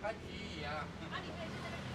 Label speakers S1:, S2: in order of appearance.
S1: 看鸡一样。
S2: 啊，你可以去那边